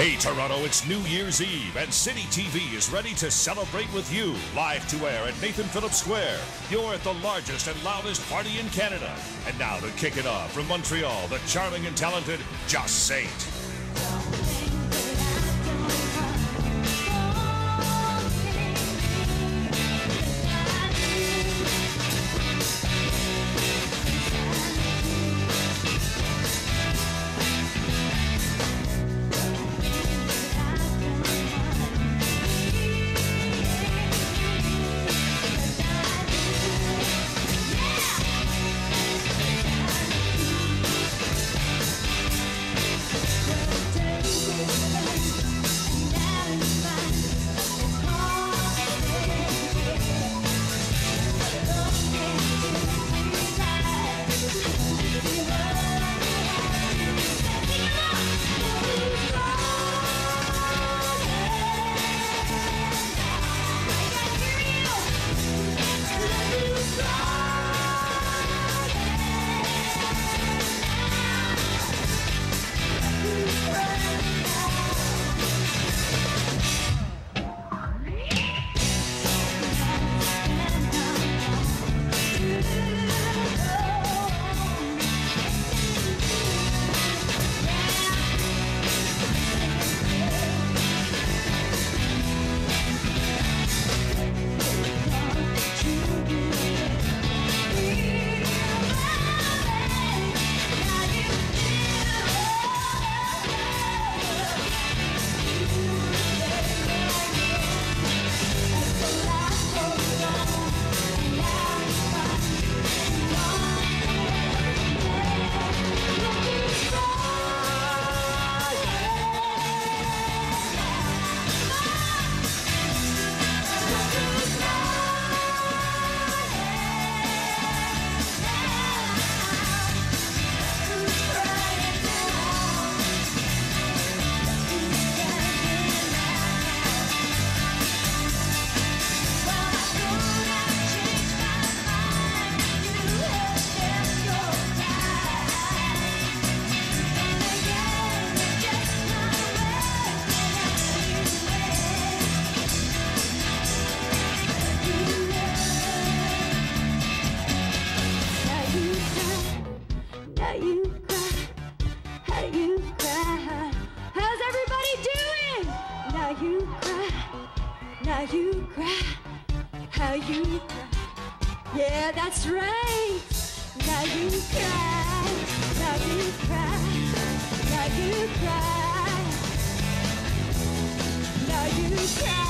Hey Toronto, it's New Year's Eve and City TV is ready to celebrate with you. Live to air at Nathan Phillips Square. You're at the largest and loudest party in Canada. And now to kick it off from Montreal, the charming and talented Just Saint. Now you cry, how you cry. Yeah, that's right. Now you cry, now you cry, now you cry, now you cry.